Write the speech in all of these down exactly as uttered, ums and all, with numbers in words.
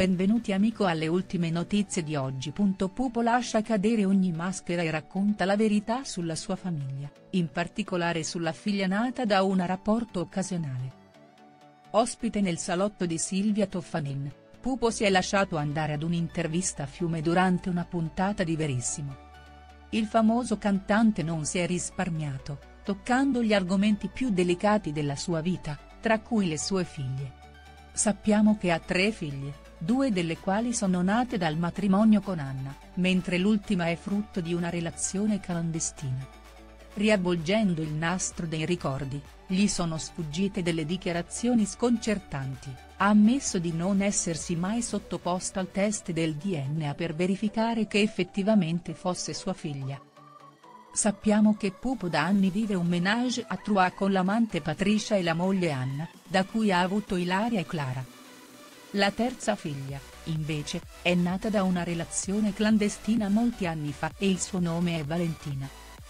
benvenuti amico alle ultime notizie di oggi. Pupo lascia cadere ogni maschera e racconta la verità sulla sua famiglia, in particolare sulla figlia nata da un rapporto occasionale. Ospite nel salotto di Silvia Toffanin, Pupo si è lasciato andare ad un'intervista a Fiume durante una puntata di Verissimo. Il famoso cantante non si è risparmiato, toccando gli argomenti più delicati della sua vita, tra cui le sue figlie. Sappiamo che ha tre figlie, due delle quali sono nate dal matrimonio con Anna, mentre l'ultima è frutto di una relazione clandestina. Riavvolgendo il nastro dei ricordi, gli sono sfuggite delle dichiarazioni sconcertanti, ha ammesso di non essersi mai sottoposta al test del D N A per verificare che effettivamente fosse sua figlia. Sappiamo che Pupo da anni vive un ménage à trois con l'amante Patricia e la moglie Anna, da cui ha avuto Ilaria e Clara. La terza figlia, invece, è nata da una relazione clandestina molti anni fa e il suo nome è Valentina.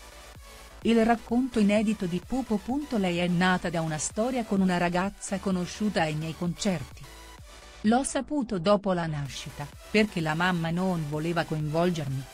Il racconto inedito di Pupo. Lei è nata da una storia con una ragazza conosciuta ai miei concerti. L'ho saputo dopo la nascita, perché la mamma non voleva coinvolgermi.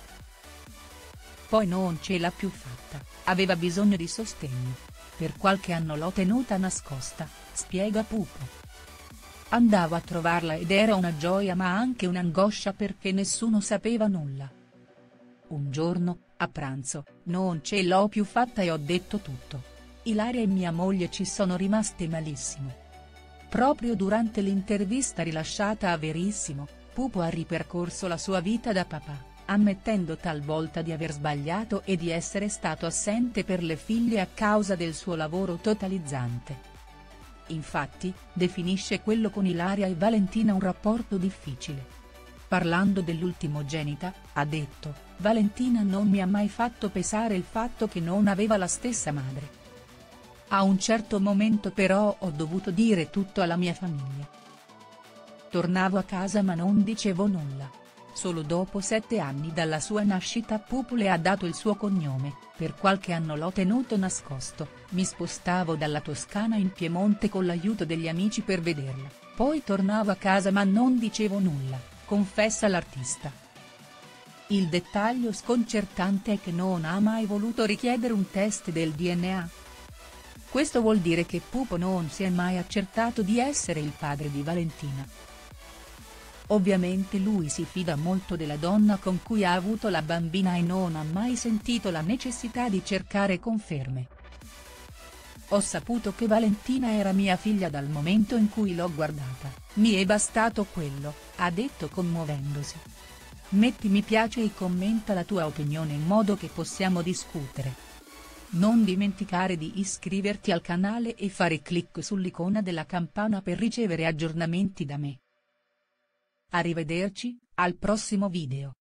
Poi non ce l'ha più fatta, aveva bisogno di sostegno. Per qualche anno l'ho tenuta nascosta, spiega Pupo. Andavo a trovarla ed era una gioia ma anche un'angoscia perché nessuno sapeva nulla. Un giorno, a pranzo, non ce l'ho più fatta e ho detto tutto. Ilaria e mia moglie ci sono rimaste malissimo. Proprio durante l'intervista rilasciata a Verissimo, Pupo ha ripercorso la sua vita da papà, ammettendo talvolta di aver sbagliato e di essere stato assente per le figlie a causa del suo lavoro totalizzante. Infatti, definisce quello con Ilaria e Valentina un rapporto difficile. Parlando dell'ultimogenita, ha detto: "Valentina non mi ha mai fatto pesare il fatto che non aveva la stessa madre. A un certo momento però ho dovuto dire tutto alla mia famiglia. Tornavo a casa ma non dicevo nulla. Solo dopo sette anni dalla sua nascita Pupo le ha dato il suo cognome, per qualche anno l'ho tenuto nascosto, mi spostavo dalla Toscana in Piemonte con l'aiuto degli amici per vederla, poi tornavo a casa ma non dicevo nulla", confessa l'artista. Il dettaglio sconcertante è che non ha mai voluto richiedere un test del D N A. Questo vuol dire che Pupo non si è mai accertato di essere il padre di Valentina. Ovviamente lui si fida molto della donna con cui ha avuto la bambina e non ha mai sentito la necessità di cercare conferme. "Ho saputo che Valentina era mia figlia dal momento in cui l'ho guardata, mi è bastato quello", ha detto commuovendosi. "Metti mi piace e commenta la tua opinione in modo che possiamo discutere. Non dimenticare di iscriverti al canale e fare clic sull'icona della campana per ricevere aggiornamenti da me. Arrivederci, al prossimo video.